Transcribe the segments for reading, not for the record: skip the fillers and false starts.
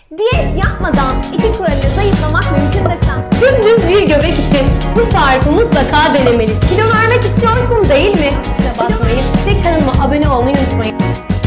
Diyet yapmadan 2 kuralıyla zayıflamak mümkün desem. Dümdüz bir göbek için bu tarifi mutlaka denemelisin. Kilo vermek istiyorsun değil mi? Basmayı ve kanalıma abone olmayı unutmayın.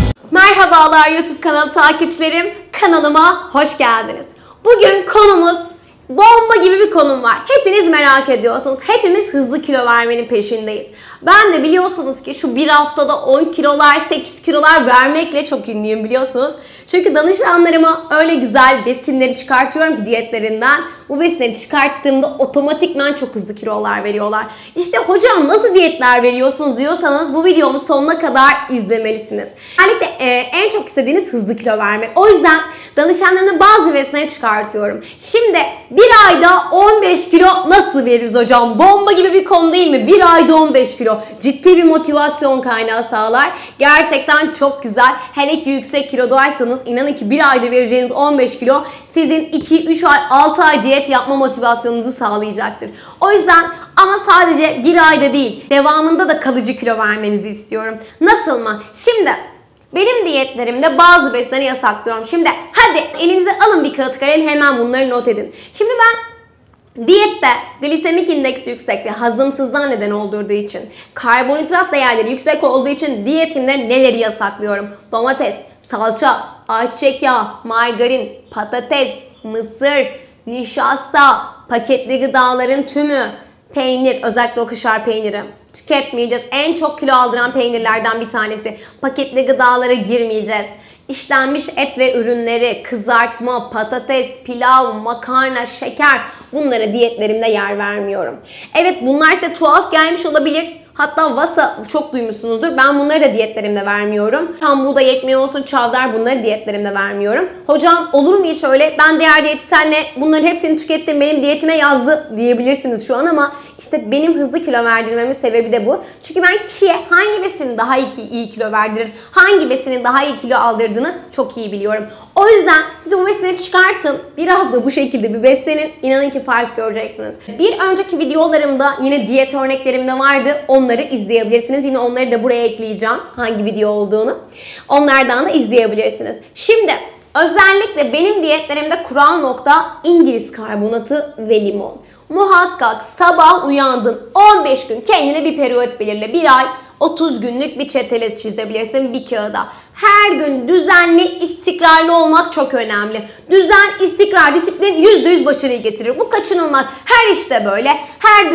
Merhabalar YouTube kanalı takipçilerim. Kanalıma hoş geldiniz. Bugün konumuz bomba gibi bir konum var. Hepiniz merak ediyorsunuz. Hepimiz hızlı kilo vermenin peşindeyiz. Ben de biliyorsunuz ki şu bir haftada 10 kilolar, 8 kilolar vermekle çok ünlüyüm biliyorsunuz. Çünkü danışanlarıma öyle güzel besinleri çıkartıyorum ki diyetlerinden. Bu besinleri çıkarttığımda otomatikman çok hızlı kilolar veriyorlar. İşte hocam nasıl diyetler veriyorsunuz diyorsanız bu videomu sonuna kadar izlemelisiniz. Özellikle en çok istediğiniz hızlı kilo vermek. O yüzden danışanlarımda bazı besinleri çıkartıyorum. Şimdi bir ayda 15 kilo nasıl veririz hocam? Bomba gibi bir konu değil mi? Bir ayda 15 kilo. Ciddi bir motivasyon kaynağı sağlar. Gerçekten çok güzel. Hele ki yüksek kilodaysanız inanın ki bir ayda vereceğiniz 15 kilo sizin 2-3 ay, 6 ay diyet yapma motivasyonunuzu sağlayacaktır. O yüzden ama sadece bir ayda değil, devamında da kalıcı kilo vermenizi istiyorum. Nasıl mı? Şimdi benim diyetlerimde bazı besinleri yasaklıyorum. Şimdi hadi elinize alın bir kağıt kalem, hemen bunları not edin. Şimdi ben diyette glisemik indeksi yüksek ve hazımsızlığa neden olduğu için, karbonhidrat değerleri yüksek olduğu için diyetimde neleri yasaklıyorum? Domates, salça, ayçiçek yağı, margarin, patates, mısır, nişasta, paketli gıdaların tümü, peynir, özellikle o kaşar peyniri tüketmeyeceğiz. En çok kilo aldıran peynirlerden bir tanesi. Paketli gıdalara girmeyeceğiz. İşlenmiş et ve ürünleri, kızartma, patates, pilav, makarna, şeker, bunlara diyetlerimde yer vermiyorum. Evet, bunlar size tuhaf gelmiş olabilir. Hatta Wasa çok duymuşsunuzdur. Ben bunları da diyetlerimde vermiyorum. Tam buğday ekmeği olsun, çavdar, bunları diyetlerimde vermiyorum. Hocam olur mu hiç öyle? Ben diğer diyetisyenle bunların hepsini tükettim, benim diyetime yazdı diyebilirsiniz şu an ama işte benim hızlı kilo verdirmemin sebebi de bu. Çünkü ben kişiye hangi besinin daha iyi kilo verdirir, hangi besinin daha iyi kilo aldırdığını çok iyi biliyorum. O yüzden siz bu besinleri çıkartın. Bir hafta bu şekilde bir beslenin. İnanın ki fark göreceksiniz. Bir önceki videolarımda yine diyet örneklerimde vardı. Onları izleyebilirsiniz. Yine onları da buraya ekleyeceğim. Hangi video olduğunu. Onlardan da izleyebilirsiniz. Şimdi özellikle benim diyetlerimde kural nokta İngiliz karbonatı ve limon. Muhakkak sabah uyandın, 15 gün kendine bir periyot belirle. Bir ay 30 günlük bir çetele çizebilirsin bir kağıda. Her gün düzenli, istikrarlı olmak çok önemli. Düzen, istikrar, disiplin %100 başarıyı getirir. Bu kaçınılmaz. Her işte böyle. Her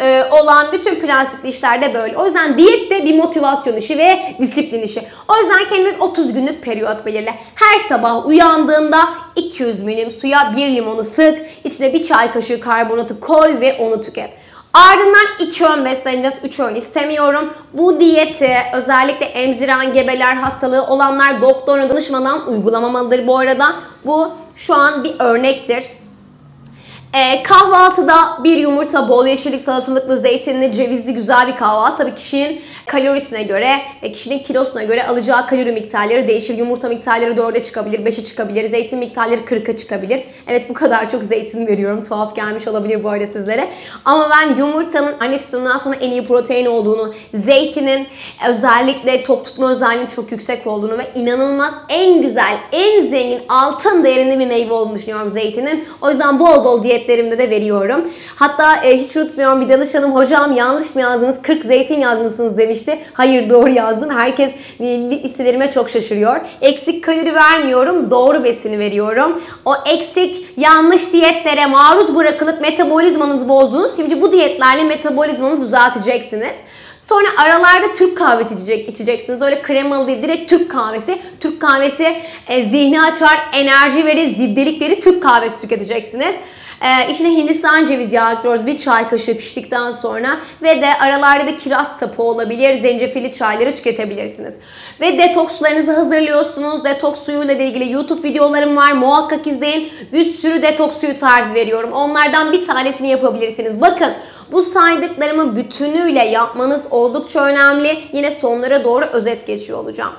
bütün prensipli işlerde böyle. O yüzden diyet de bir motivasyon işi ve disiplin işi. O yüzden kendine 30 günlük periyot belirle. Her sabah uyandığında 200 milim suya 1 limonu sık. İçine bir çay kaşığı karbonatı koy ve onu tüket. Ardından 2 öğün besleneceğiz. 3 öğün istemiyorum. Bu diyeti özellikle emziren, gebeler, hastalığı olanlar doktoruna danışmadan uygulamamalıdır bu arada. Bu şu an bir örnektir. Kahvaltıda bir yumurta, bol yeşillik, salatalıklı, zeytinli, cevizli güzel bir kahvaltı. Tabii kişinin kalorisine göre, kişinin kilosuna göre alacağı kalori miktarları değişir. Yumurta miktarları 4'e çıkabilir, 5'e çıkabilir. Zeytin miktarları 40'a çıkabilir. Evet, bu kadar çok zeytin veriyorum. Tuhaf gelmiş olabilir bu arada sizlere. Ama ben yumurtanın anne sütünden sonra en iyi protein olduğunu, zeytinin özellikle tok tutma özelliğinin çok yüksek olduğunu ve inanılmaz en güzel, en zengin, altın değerinde bir meyve olduğunu düşünüyorum zeytinin. O yüzden bol bol diyetlerimde de veriyorum. Hatta hiç unutmuyorum, bir danışanım hocam yanlış mı yazdınız, 40 zeytin yazmışsınız demişti. Hayır, doğru yazdım. Herkes listelerime çok şaşırıyor. Eksik kalori vermiyorum. Doğru besini veriyorum. O eksik, yanlış diyetlere maruz bırakılıp metabolizmanızı bozdunuz. Şimdi bu diyetlerle metabolizmanızı düzelteceksiniz. Sonra aralarda Türk kahvesi içeceksiniz. Öyle kremalı değil, direkt Türk kahvesi. Türk kahvesi zihni açar, enerji verir, zibdelik verir. Türk kahvesi tüketeceksiniz. İçine Hindistan cevizi yağı ekliyoruz. Bir çay kaşığı piştikten sonra ve de aralarda da kiraz sapı olabilir. Zencefilli çayları tüketebilirsiniz. Ve detokslarınızı hazırlıyorsunuz. Detoks suyuyla ilgili YouTube videolarım var. Muhakkak izleyin. Bir sürü detoks suyu tarifi veriyorum. Onlardan bir tanesini yapabilirsiniz. Bakın, bu saydıklarımı bütünüyle yapmanız oldukça önemli. Yine sonlara doğru özet geçiyor olacağım.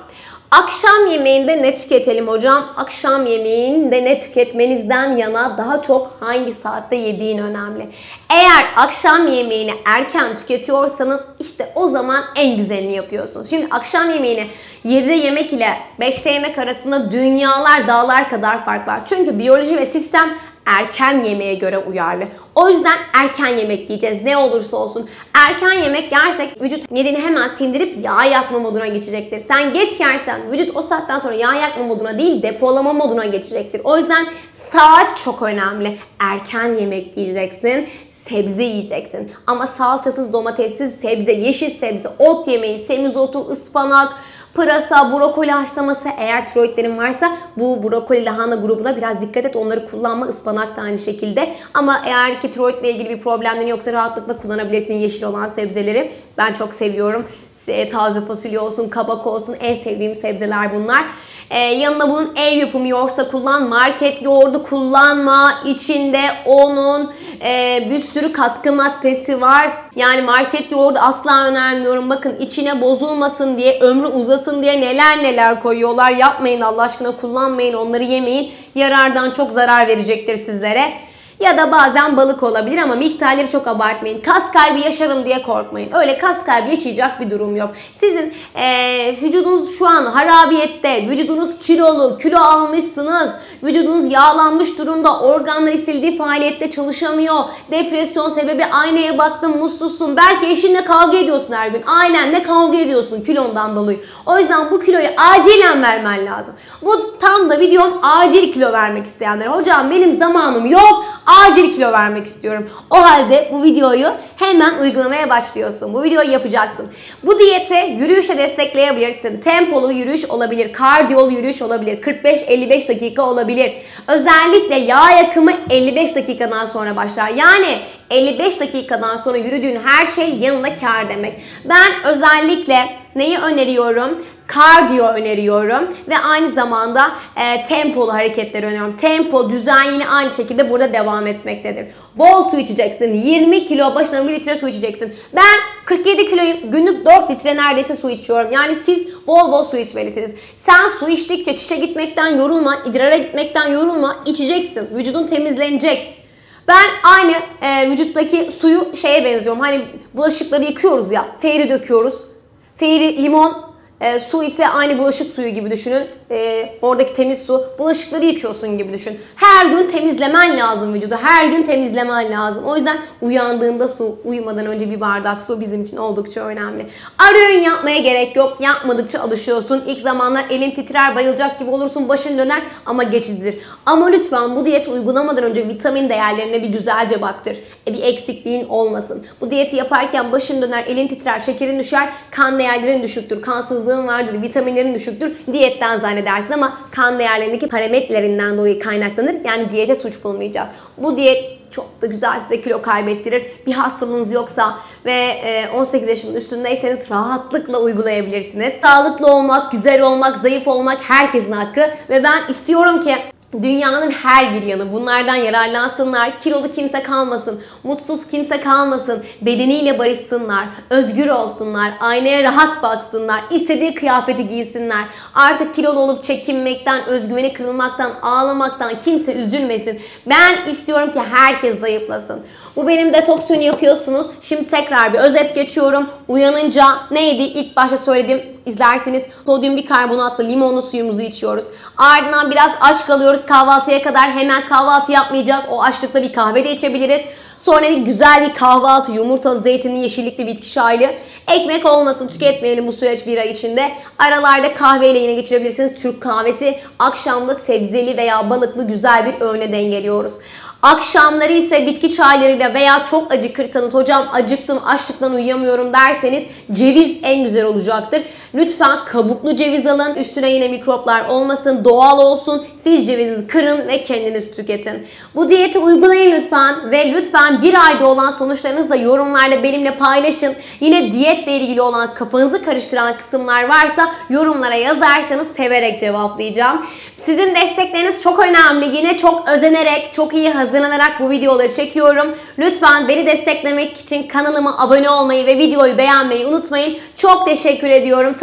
Akşam yemeğinde ne tüketelim hocam? Akşam yemeğinde ne tüketmenizden yana daha çok hangi saatte yediğin önemli. Eğer akşam yemeğini erken tüketiyorsanız işte o zaman en güzelini yapıyorsunuz. Şimdi akşam yemeğini 7'de yemek ile 5'te yemek arasında dünyalar dağlar kadar fark var. Çünkü biyoloji ve sistem erken yemeğe göre uyarlı. O yüzden erken yemek yiyeceğiz ne olursa olsun. Erken yemek yersek vücut yediğini hemen sindirip yağ yakma moduna geçecektir. Sen geç yersen vücut o saatten sonra yağ yakma moduna değil depolama moduna geçecektir. O yüzden saat çok önemli. Erken yemek yiyeceksin. Sebze yiyeceksin. Ama salçasız, domatessiz sebze, yeşil sebze, ot yemeği, semizotu, ıspanak, pırasa, brokoli haşlaması, eğer tiroidlerin varsa bu brokoli lahana grubuna biraz dikkat et. Onları kullanma. Ispanak da aynı şekilde. Ama eğer ki tiroidle ilgili bir problemlerin yoksa rahatlıkla kullanabilirsin yeşil olan sebzeleri. Ben çok seviyorum. Taze fasulye olsun, kabak olsun, en sevdiğim sebzeler bunlar. Yanına bunun ev yapımı yoğurtsa kullan, market yoğurdu kullanma. İçinde onun bir sürü katkı maddesi var. Yani market yoğurdu asla önermiyorum. Bakın içine bozulmasın diye, ömrü uzasın diye neler neler koyuyorlar. Yapmayın Allah aşkına, kullanmayın, onları yemeyin. Yarardan çok zarar verecektir sizlere. Ya da bazen balık olabilir ama miktarları çok abartmayın. Kas kaybı yaşarım diye korkmayın. Öyle kas kaybı yaşayacak bir durum yok. Sizin vücudunuz şu an harabiyette, vücudunuz kilolu, kilo almışsınız, vücudunuz yağlanmış durumda, organlar istediği faaliyette çalışamıyor. Depresyon sebebi, aynaya baktın mutsuzsun. Belki eşinle kavga ediyorsun her gün. Ailenle kavga ediyorsun kilondan dolayı. O yüzden bu kiloyu acilen vermen lazım. Bu tam da videom acil kilo vermek isteyenler. Hocam benim zamanım yok. Acil kilo vermek istiyorum. O halde bu videoyu hemen uygulamaya başlıyorsun. Bu videoyu yapacaksın. Bu diyeti yürüyüşe destekleyebilirsin. Tempolu yürüyüş olabilir. Kardiyolu yürüyüş olabilir. 45-55 dakika olabilir. Özellikle yağ yakımı 55 dakikadan sonra başlar. Yani 55 dakikadan sonra yürüdüğün her şey yanında kar demek. Ben özellikle neyi öneriyorum? Kardiyo öneriyorum ve aynı zamanda tempolu hareketleri öneriyorum. Tempo, düzen yine aynı şekilde burada devam etmektedir. Bol su içeceksin. 20 kilo başına 1 litre su içeceksin. Ben 47 kiloyum. Günlük 4 litre neredeyse su içiyorum. Yani siz bol bol su içmelisiniz. Sen su içtikçe çişe gitmekten yorulma, idrara gitmekten yorulma. İçeceksin. Vücudun temizlenecek. Ben aynı vücuttaki suyu şeye benziyorum. Hani bulaşıkları yıkıyoruz ya. Feyri döküyoruz. Feyri, limon, su ise aynı bulaşık suyu gibi düşünün. Oradaki temiz su. Bulaşıkları yıkıyorsun gibi düşün. Her gün temizlemen lazım vücudu. Her gün temizlemen lazım. O yüzden uyandığında su, uyumadan önce bir bardak su bizim için oldukça önemli. Ara öğün yapmaya gerek yok. Yapmadıkça alışıyorsun. İlk zamanlar elin titrer, bayılacak gibi olursun, başın döner ama geçicidir. Ama lütfen bu diyeti uygulamadan önce vitamin değerlerine bir güzelce baktır. Bir eksikliğin olmasın. Bu diyeti yaparken başın döner, elin titrer, şekerin düşer, kan değerlerin düşüktür, kansızlığın vardır, vitaminlerin düşüktür. Diyetten zannedersin ama kan değerlerindeki parametrelerinden dolayı kaynaklanır. Yani diyete suç bulmayacağız. Bu diyet çok da güzel size kilo kaybettirir. Bir hastalığınız yoksa ve 18 yaşının üstündeyseniz rahatlıkla uygulayabilirsiniz. Sağlıklı olmak, güzel olmak, zayıf olmak herkesin hakkı ve ben istiyorum ki dünyanın her bir yanı bunlardan yararlansınlar. Kilolu kimse kalmasın. Mutsuz kimse kalmasın. Bedeniyle barışsınlar. Özgür olsunlar. Aynaya rahat baksınlar. İstediği kıyafeti giysinler. Artık kilolu olup çekinmekten, özgüveni kırılmaktan, ağlamaktan kimse üzülmesin. Ben istiyorum ki herkes zayıflasın. Bu benim detoksunu yapıyorsunuz. Şimdi tekrar bir özet geçiyorum. Uyanınca neydi? İlk başta söylediğim, izlerseniz sodyum bikarbonatlı limonlu suyumuzu içiyoruz. Ardından biraz aç kalıyoruz kahvaltıya kadar. Hemen kahvaltı yapmayacağız. O açlıkta bir kahve de içebiliriz. Sonra bir güzel bir kahvaltı, yumurtalı, zeytinli, yeşillikli, bitki çaylı. Ekmek olmasın, tüketmeyelim bu süreç bir ay içinde. Aralarda kahveyle yine geçirebilirsiniz. Türk kahvesi. Akşamda sebzeli veya balıklı güzel bir öğüne dengeliyoruz. Akşamları ise bitki çaylarıyla veya çok acıkırsanız, hocam acıktım, açlıktan uyuyamıyorum derseniz ceviz en güzel olacaktır. Lütfen kabuklu ceviz alın. Üstüne yine mikroplar olmasın, doğal olsun. Siz cevizi kırın ve kendiniz tüketin. Bu diyeti uygulayın lütfen ve lütfen bir ayda olan sonuçlarınızı da yorumlarda benimle paylaşın. Yine diyetle ilgili olan kafanızı karıştıran kısımlar varsa yorumlara yazarsanız severek cevaplayacağım. Sizin destekleriniz çok önemli. Yine çok özenerek, çok iyi hazırlanarak bu videoları çekiyorum. Lütfen beni desteklemek için kanalıma abone olmayı ve videoyu beğenmeyi unutmayın. Çok teşekkür ediyorum.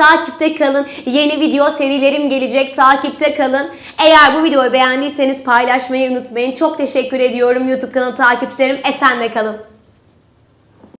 takipte kalın. Yeni video serilerim gelecek. Takipte kalın. Eğer bu videoyu beğendiyseniz paylaşmayı unutmayın. Çok teşekkür ediyorum YouTube kanalı takipçilerim. Esenle kalın.